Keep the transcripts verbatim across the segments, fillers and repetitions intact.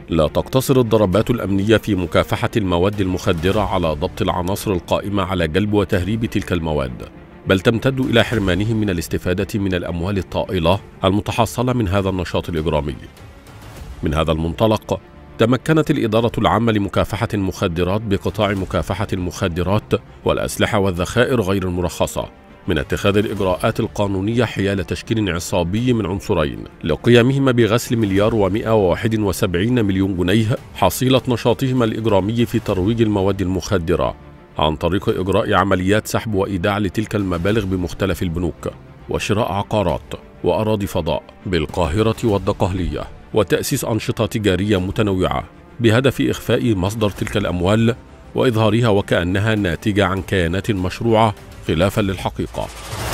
لا تقتصر الضربات الأمنية في مكافحة المواد المخدرة على ضبط العناصر القائمة على جلب وتهريب تلك المواد، بل تمتد إلى حرمانهم من الاستفادة من الأموال الطائلة المتحصلة من هذا النشاط الإجرامي. من هذا المنطلق، تمكنت الإدارة العامة لمكافحة المخدرات بقطاع مكافحة المخدرات والأسلحة والذخائر غير المرخصة من اتخاذ الإجراءات القانونية حيال تشكيل عصابي من عنصرين لقيامهما بغسل مليار ومئة وواحد وسبعين مليون جنيه حصيلة نشاطهما الإجرامي في ترويج المواد المخدرة، عن طريق إجراء عمليات سحب وإيداع لتلك المبالغ بمختلف البنوك، وشراء عقارات وأراضي فضاء بالقاهرة والدقهلية، وتأسيس أنشطة تجارية متنوعة بهدف إخفاء مصدر تلك الأموال وإظهارها وكأنها ناتجة عن كيانات مشروعة خلافا للحقيقة.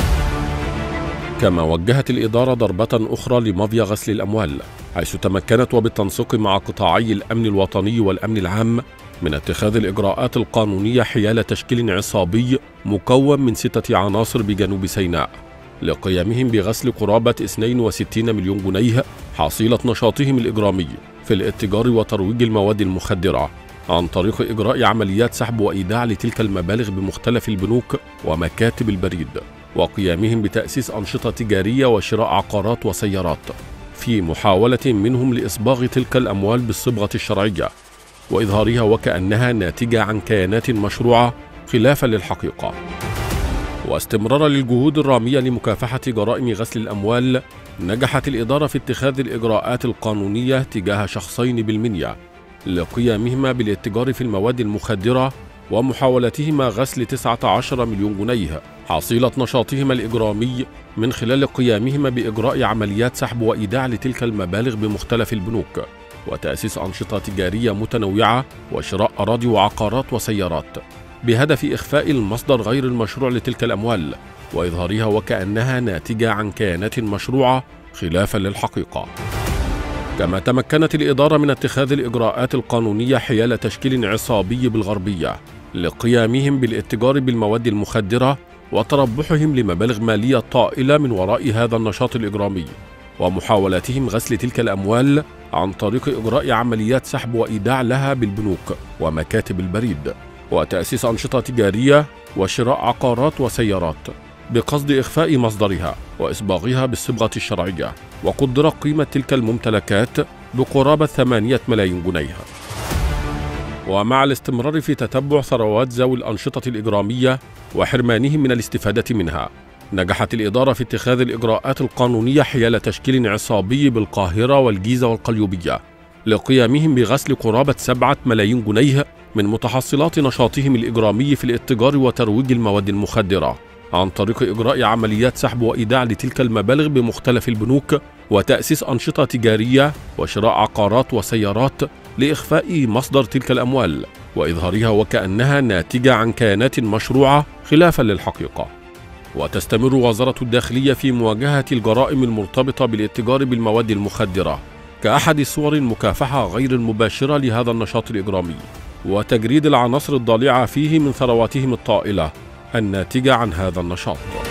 كما وجهت الإدارة ضربة أخرى لمافيا غسل الأموال، حيث تمكنت وبالتنسيق مع قطاعي الأمن الوطني والأمن العام من اتخاذ الإجراءات القانونية حيال تشكيل عصابي مكون من ستة عناصر بجنوب سيناء لقيامهم بغسل قرابة اثنين وستين مليون جنيه حصيلة نشاطهم الإجرامي في الاتجار وترويج المواد المخدرة، عن طريق إجراء عمليات سحب وإيداع لتلك المبالغ بمختلف البنوك ومكاتب البريد، وقيامهم بتأسيس أنشطة تجارية وشراء عقارات وسيارات، في محاولة منهم لإصباغ تلك الأموال بالصبغة الشرعية وإظهارها وكأنها ناتجة عن كيانات مشروعة خلافا للحقيقة. واستمرارا للجهود الرامية لمكافحة جرائم غسل الأموال، نجحت الإدارة في اتخاذ الإجراءات القانونية تجاه شخصين بالمنيا لقيامهما بالاتجار في المواد المخدرة ومحاولتهما غسل تسعة عشر مليون جنيه حصيلة نشاطهما الإجرامي من خلال قيامهما بإجراء عمليات سحب وإيداع لتلك المبالغ بمختلف البنوك، وتأسيس أنشطة تجارية متنوعة وشراء أراضي وعقارات وسيارات بهدف إخفاء المصدر غير المشروع لتلك الأموال وإظهارها وكأنها ناتجة عن كيانات مشروعة خلافا للحقيقة. كما تمكنت الإدارة من اتخاذ الإجراءات القانونية حيال تشكيل عصابي بالغربية لقيامهم بالاتجار بالمواد المخدرة وتربحهم لمبالغ مالية طائلة من وراء هذا النشاط الإجرامي، ومحاولتهم غسل تلك الأموال عن طريق إجراء عمليات سحب وإيداع لها بالبنوك ومكاتب البريد، وتأسيس أنشطة تجارية وشراء عقارات وسيارات بقصد إخفاء مصدرها وإصباغها بالصبغة الشرعية، وقدر قيمة تلك الممتلكات بقرابة ثمانية ملايين جنيه. ومع الاستمرار في تتبع ثروات ذوي الأنشطة الإجرامية وحرمانهم من الاستفادة منها، نجحت الإدارة في اتخاذ الإجراءات القانونية حيال تشكيل عصابي بالقاهرة والجيزة والقليوبية لقيامهم بغسل قرابة سبعة ملايين جنيه من متحصلات نشاطهم الإجرامي في الاتجار وترويج المواد المخدرة، عن طريق إجراء عمليات سحب وإيداع لتلك المبالغ بمختلف البنوك وتأسيس أنشطة تجارية وشراء عقارات وسيارات لإخفاء مصدر تلك الأموال وإظهارها وكأنها ناتجة عن كيانات مشروعة خلافا للحقيقة. وتستمر وزارة الداخلية في مواجهة الجرائم المرتبطة بالاتجار بالمواد المخدرة كأحد صور المكافحة غير المباشرة لهذا النشاط الإجرامي، وتجريد العناصر الضالعة فيه من ثرواتهم الطائلة الناتجة عن هذا النشاط.